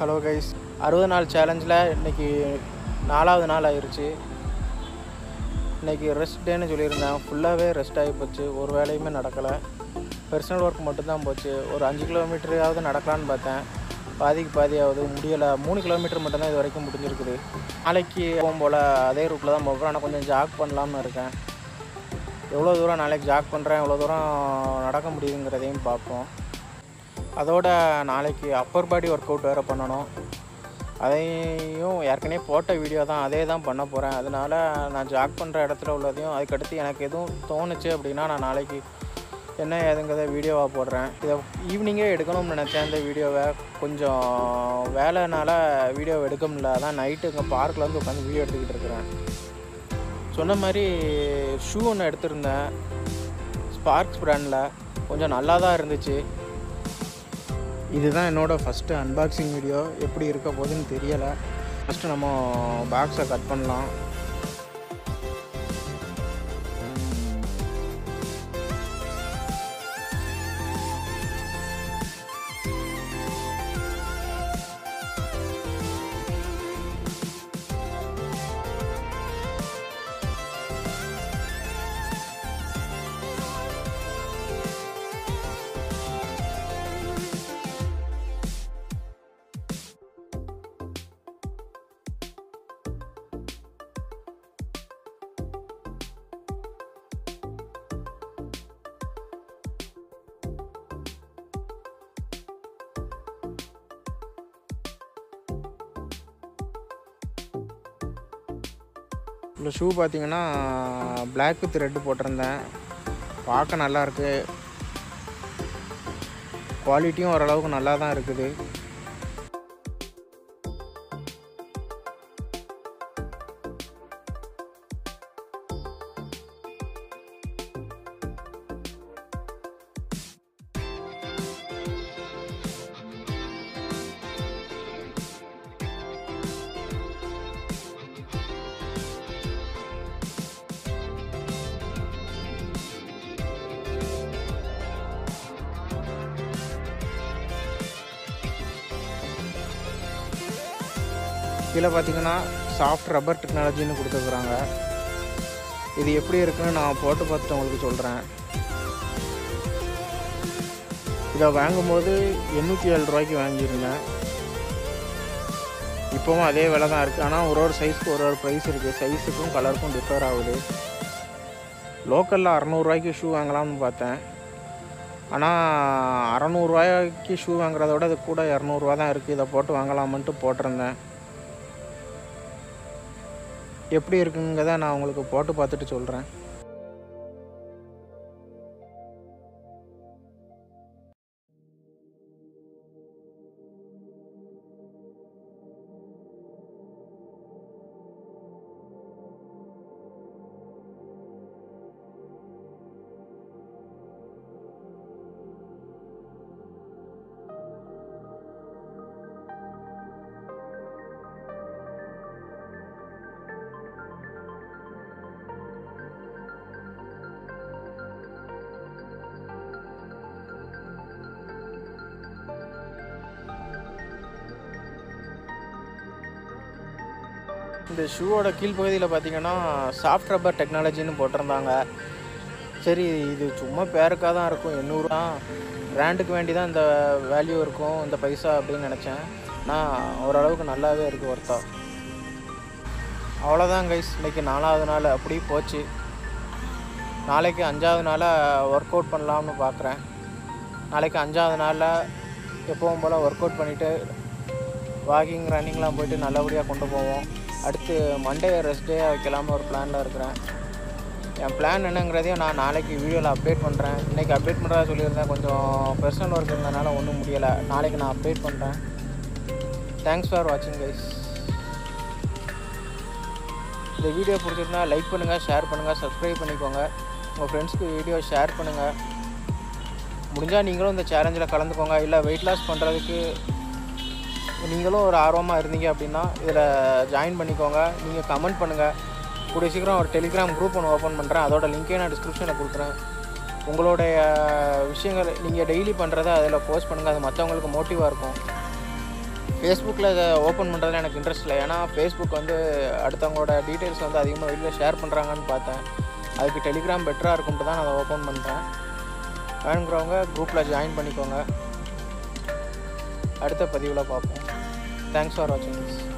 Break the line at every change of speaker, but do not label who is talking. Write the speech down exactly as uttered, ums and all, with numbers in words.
Hello guys, அறுபது நாள் சேலஞ்சில் இன்றைக்கி நாலாவது நாள் ஆயிடுச்சு. இன்றைக்கி ரெஸ்ட் டேன்னு சொல்லியிருந்தேன். ஃபுல்லாகவே ரெஸ்ட் ஆகி போச்சு. ஒரு வேலையுமே நடக்கலை. பர்சனல் ஒர்க் மட்டும்தான் போச்சு. ஒரு அஞ்சு கிலோமீட்டராவது நடக்கலான்னு பார்த்தேன். பாதிக்கு பாதியாவது முடியலை. மூணு கிலோமீட்டர் மட்டும்தான் இது வரைக்கும் முடிஞ்சிருக்குது. நாளைக்கு போகும் போல் அதே ரூட்டில் தான் போகிறேன். ஆனால் கொஞ்சம் ஜாக் பண்ணலாம்னு இருக்கேன். எவ்வளோ தூரம் நாளைக்கு ஜாக் பண்ணுறேன், எவ்வளோ தூரம் நடக்க முடியுங்கிறதையும் பார்ப்போம். அதோட நாளைக்கு அப்பர் பாடி ஒர்க் அவுட் வேறு பண்ணணும். அதையும் ஏற்கனவே போட்ட வீடியோ தான், அதே தான் பண்ண போகிறேன். அதனால் நான் ஜாக் பண்ணுற இடத்துல உள்ளதையும் அதுக்கடுத்து எனக்கு எதுவும் தோணுச்சு அப்படின்னா நான் நாளைக்கு என்ன ஏதுங்கிறத வீடியோவாக போடுறேன். இதை ஈவினிங்கே எடுக்கணும்னு நினச்சேன். இந்த வீடியோவை கொஞ்சம் வேலைனால வீடியோ எடுக்க முடியல. அதான் நைட்டு இங்கே பார்க்கில் வந்து உட்காந்து வீடியோ எடுத்துக்கிட்டு இருக்கிறேன். சொன்ன மாதிரி ஷூ ஒன்று எடுத்திருந்தேன், ஸ்பார்க்ஸ் பிராண்டில். கொஞ்சம் நல்லா தான் இருந்துச்சு. இதுதான் என்னோடய ஃபஸ்ட்டு அன்பாக்சிங் வீடியோ. எப்படி இருக்க போகுதுன்னு தெரியலை. ஃபஸ்ட்டு நம்ம பாக்ஸை கட் பண்ணலாம். இந்த ஷூ பார்த்திங்கன்னா பிளாக் வித் ரெட்டு போட்டிருந்தேன். பார்க்க நல்லாயிருக்கு. குவாலிட்டியும் ஓரளவுக்கு நல்லா தான் இருக்குது. கீழே பார்த்தீங்கன்னா சாஃப்ட் ரப்பர் டெக்னாலஜின்னு கொடுத்துருக்குறாங்க. இது எப்படி இருக்குன்னு நான் போட்டு பார்த்துட்டு உங்களுக்கு சொல்கிறேன். இதை வாங்கும்போது எண்ணூற்றி ஏழு ரூபாய்க்கு வாங்கியிருந்தேன். இப்போவும் அதே விலை தான் இருக்குது. ஆனால் ஒரு ஒரு சைஸ்க்கு ஒரு ஒரு ப்ரைஸ் இருக்குது. சைஸுக்கும் கலருக்கும் டிஃபர் ஆகுது. லோக்கலில் அறநூறுரூவாய்க்கு ஷூ வாங்கலாம்னு பார்த்தேன். ஆனால் அறநூறுரூவாய்க்கு ஷூ வாங்குறத விட இது கூட இரநூறுவா தான் இருக்குது. இதை போட்டு வாங்கலாமன்ட்டு போட்டிருந்தேன். எப்படி இருக்குங்கிறத நான் உங்களுக்கு போட்டு பார்த்துட்டு சொல்கிறேன். இந்த ஷூவோட கீழ்ப்பகுதியில் பார்த்திங்கன்னா சாஃப்ட் ரப்பர் டெக்னாலஜின்னு போட்டிருந்தாங்க. சரி, இது சும்மா பேருக்காக தான் இருக்கும், எண்ணூறுரூவா பிராண்டுக்கு வேண்டி தான் இந்த வேல்யூ இருக்கும், இந்த பைசா அப்படின்னு நினச்சேன். ஆனால் ஓரளவுக்கு நல்லாவே இருக்குது, ஒர்த்தா. அவ்வளோதான் கைஸ், இன்றைக்கி நாலாவது நாள் அப்படி போச்சு. நாளைக்கு அஞ்சாவது நாளாக ஒர்க் அவுட் பண்ணலாம்னு பார்க்குறேன். நாளைக்கு அஞ்சாவது நாளில் எப்பவும் போல் ஒர்க் அவுட் பண்ணிவிட்டு வாக்கிங் ரன்னிங்லாம் போய்ட்டு நல்லபடியாக கொண்டு போவோம். அடுத்து மண்டே ரெஸ்ட் டே வைக்கலாம்னு ஒரு பிளானில் இருக்கிறேன். என் பிளான் என்னங்கிறதையும் நான் நாளைக்கு வீடியோவில் அப்டேட் பண்ணுறேன். இன்றைக்கி அப்டேட் பண்ணுறதா சொல்லியிருந்தேன். கொஞ்சம் பர்சனல் ஒர்க் இருந்ததுனால ஒன்றும் முடியலை. நாளைக்கு நான் அப்டேட் பண்ணுறேன். தேங்க்ஸ் ஃபார் வாட்சிங் கைஸ். இந்த வீடியோ பிடிச்சிருந்தா லைக் பண்ணுங்கள், ஷேர் பண்ணுங்கள், சப்ஸ்கிரைப் பண்ணிக்கோங்க. உங்கள் ஃப்ரெண்ட்ஸ்க்கு வீடியோ ஷேர் பண்ணுங்கள். முடிஞ்சால் நீங்களும் இந்த சேலஞ்சில் கலந்துக்கோங்க. இல்லை வெயிட் லாஸ் பண்ணுறதுக்கு நீங்களும் ஒரு ஆர்வமாக இருந்தீங்க அப்படின்னா இதில் ஜாயின் பண்ணிக்கோங்க. நீங்கள் கமெண்ட் பண்ணுங்கள். கூடிய சீக்கிரம் ஒரு டெலிகிராம் குரூப் ஒன்று ஓப்பன் பண்ணுறேன். அதோட லிங்க்கே நான் டிஸ்கிரிப்ஷனில் கொடுக்குறேன். உங்களுடைய விஷயங்கள் நீங்கள் டெய்லி பண்ணுறத அதில் போஸ்ட் பண்ணுங்கள். அது மற்றவங்களுக்கு மோட்டிவாக இருக்கும். ஃபேஸ்புக்கில் இதை ஓப்பன் பண்ணுறதுல எனக்கு இன்ட்ரெஸ்ட் இல்லை. ஏன்னா ஃபேஸ்புக் வந்து அடுத்தவங்களோட டீட்டெயில்ஸ் வந்து அதிகமாக வெளியில் ஷேர் பண்ணுறாங்கன்னு பார்த்தேன். அதுக்கு டெலிகிராம் பெட்டராக இருக்கும்ட்டு தான் நான் அதை ஓப்பன் பண்ணுறேன். வேணுங்கிறவங்க குரூப்பில் ஜாயின் பண்ணிக்கோங்க. அடுத்த பதிவில் பார்ப்போம். தேங்க்ஸ் ஃபார் வாட்சிங் திஸ்.